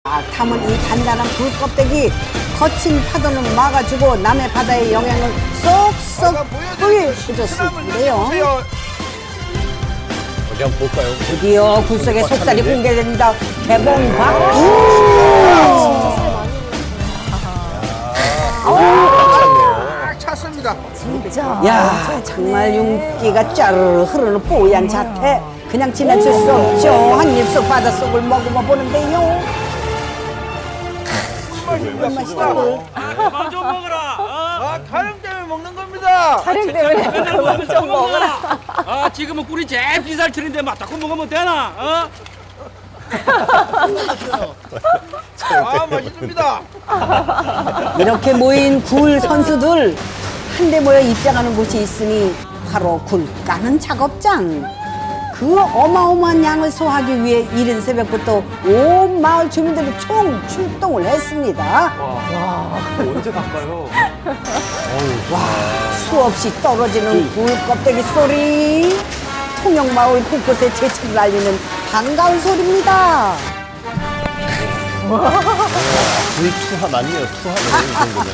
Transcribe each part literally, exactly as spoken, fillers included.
아, 탐은 이 단단한 굴 껍데기 거친 파도는 막아주고 남해 바다의 영향을 쏙쏙 뿌려주었는데요. 어디 한번 볼까요? 드디어 굴 속의 속살이 공개됩니다. 개봉 박두! 꽉 찼습니다. 진짜. 야, 정말 윤기가 짜르르 흐르는 뽀얀 자태. 그냥 지나칠 수 없죠. 한 입속 바닷속을 머금어 보는데요. 정말 맛있다. 그만 좀 먹어라. 어? 아, 촬영 때문에 먹는 겁니다. 촬영 때문에 그만 좀 먹어라. 아, 지금은 꿀이 제일 비쌀 틀인데 막 자꾸 먹으면 되나? 어? 아, 맛있습니다. 이렇게 모인 굴 선수들 한데 모여 입장하는 곳이 있으니 바로 굴 까는 작업장. 그 어마어마한 양을 소화하기 위해 이른 새벽부터 온 마을 주민들이 총 출동을 했습니다. 와, 언제 갈까요? 와, 수없이 떨어지는 굴 껍데기 소리. 통영마을 곳곳에 재치를 알리는 반가운 소리입니다. 굴 투하 맞네요, 투하네, 이 정도면.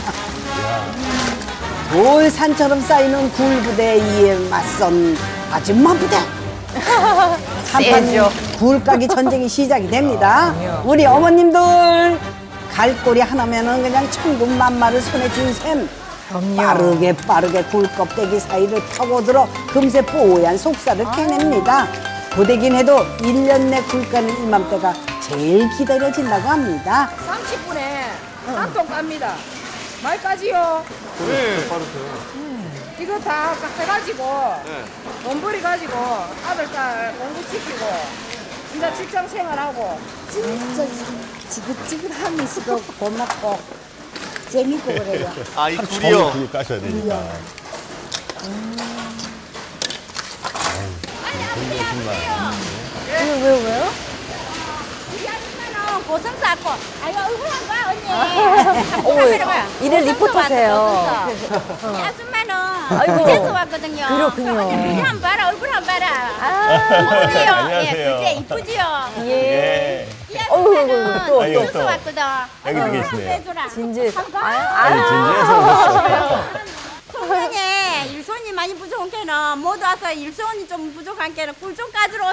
돌산처럼 쌓이는 굴 부대에 이에 맞선 아줌마 부대. 한판 굴까기 전쟁이 시작이 됩니다. 우리 어머님들 갈고리 하나면은 그냥 천군만마를 손에 쥔 셈. 빠르게 빠르게 굴 껍데기 사이를 파고들어 금세 뽀얀 속살을 캐냅니다. 고되긴 해도 일 년 내 굴 까는 이맘때가 제일 기다려진다고 합니다. 삼십 분에 한 통 깝니다. 말까지요? 네, 빠르세요. 이거 다 해가지고 원벌이 가지고 아들 딸 공부시키고 이제 직장 생활하고 진짜 지긋지긋하면서도 고맙고 재밌고 그래요. 아, 이 굴이요? 굴 까셔야 되니까. 왜, 왜, 왜요? 우리 아줌마는 고성 쌓고 아이고 얼굴 한번 봐 언니. 오, 이래 리포터세요. 이 아줌마는 아이고. 부재에서 왔거든요. 그렇군요. 언니 얼굴 한번 봐라 얼굴 한번 봐라. 아, 이쁘지요? 안녕하세요. 예, 부재 이쁘지요? 예. 이 어이구, 아줌마는 또, 또. 부재에서 왔거든. 여기도 얼굴 계시네요. 한번 해줘라. 진지해서. 한번 아유, 봐. 아니, 진지해서 오셨어요. 통영에 일손이 많이 부족한 게는 모두 와서 일손이 좀 부족한 게는 꿀 좀 까주러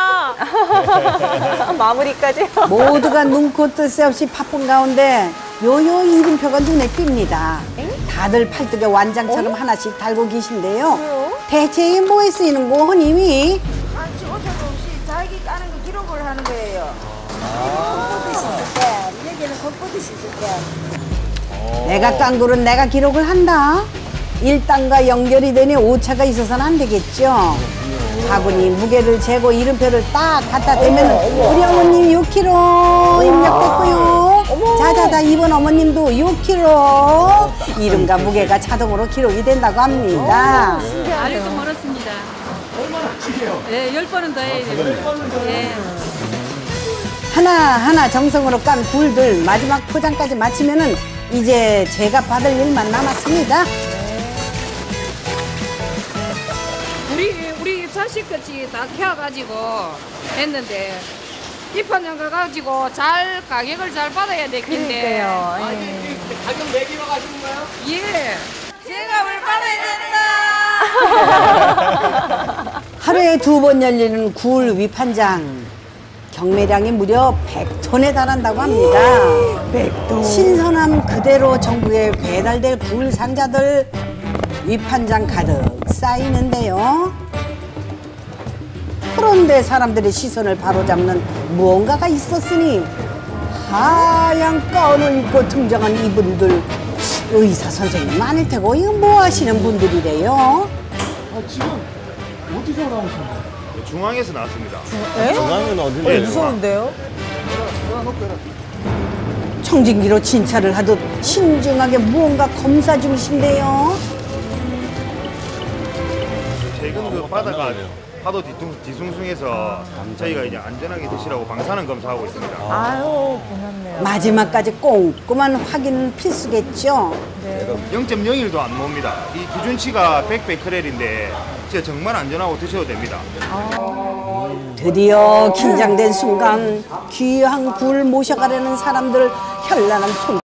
오세요. 마무리까지. 모두가 눈코 뜰 새 없이 바쁜 가운데 요요 이름표가 눈에 띕니다. 다들 팔뚝에 완장처럼 하나씩 달고 계신데요. 대체 뭐에 쓰이는 거 허님이? 한시 오차도 없이 자기 까는 거 기록을 하는 거예요. 겉보듯이 있을 때, 여기는 겉보듯이 있을 때. 내가 깐 굴은 내가 기록을 한다. 일당과 연결이 되니 오차가 있어서는 안 되겠죠. 바구니 무게를 재고 이름표를 딱 갖다 대면 우리 어머님 육 킬로그램 입력됐고요. 자자자 이번 어머님도 육 킬로그램. 이름과 무게가 자동으로 기록이 된다고 합니다. 아직도 멀었습니다. 얼마나 하시게요? 네, 열 번은 더 해야 돼요. 네. 하나하나 정성으로 깐 굴들 마지막 포장까지 마치면은 이제 제가 받을 일만 남았습니다. 우리 우리 자식같이 다 키워가지고 했는데 입한장 가가지고 잘 가격을 잘 받아야 될 텐데. 그러니까요. 예. 가격 매기러 가시는 거예요? 예. 제가 뭘 받아야 된다. 하루에 두 번 열리는 굴 위판장. 경매량이 무려 백 톤에 달한다고 합니다. 백 톤. 신선함 그대로 전국에 배달될 굴 상자들 위판장 가득 쌓이는데요. 그런데 사람들의 시선을 바로잡는 무언가가 있었으니 하얀 가운을 입고 등장한 이분들 의사 선생님 아닐 테고 이거 뭐 하시는 분들이래요? 아, 지금 어디서 나오신 거예요? 중앙에서 나왔습니다. 에? 중앙은 어딘데요? 어, 무서운데요? 청진기로 진찰을 하듯 신중하게 무언가 검사 중이신데요. 최근 그 바다가 파도 뒤뚱, 뒤숭숭해서 저희가 이제 안전하게 드시라고 방사능 검사하고 있습니다. 아유, 고맙네요. 마지막까지 꼼꼼한 확인은 필수겠죠. 영 점 영일도 안 멉니다. 이 기준치가 백 베크렐인데 진짜 정말 안전하고 드셔도 됩니다. 드디어 긴장된 순간 귀한 굴 모셔가려는 사람들 현란한 손